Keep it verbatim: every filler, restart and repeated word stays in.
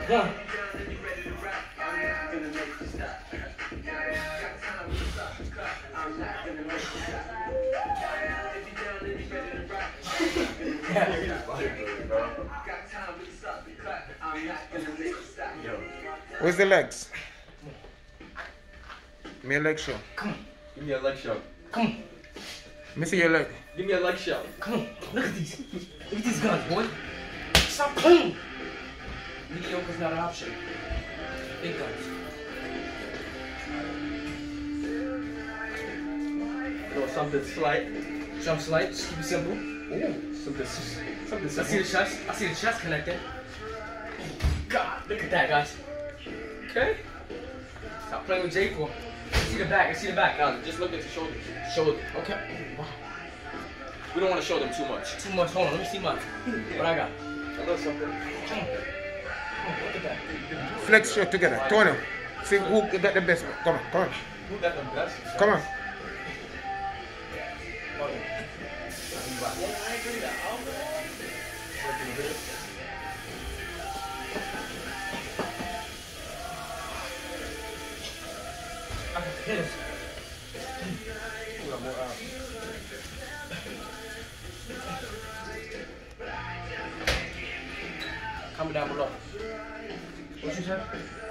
One. Where's the legs? Give me a leg show. Come on. Give me a leg show. Come on. Let me see your leg. Give me a leg show. Come on. Look at these. Look at these guns, boy. Stop playing. Mediocre's not an option. Big guns. You know, something slight. Jump slight. Just keep it simple. Ooh. Something, something I see the simple. chest. I see the chest connected. God, look at that, guys. Okay. Stop playing with J four. I see the back. I see the back. Now, just look at the shoulders. Shoulder. Okay. Wow. We don't want to show them too much. Too much. Hold on. Let me see mine. What I got? A little something. Come on. Come on. Look at that. Flex show together. Tony. See who got the best. Come on, come on. Who got the best? Come on. Hit us. Comment down below. What you say?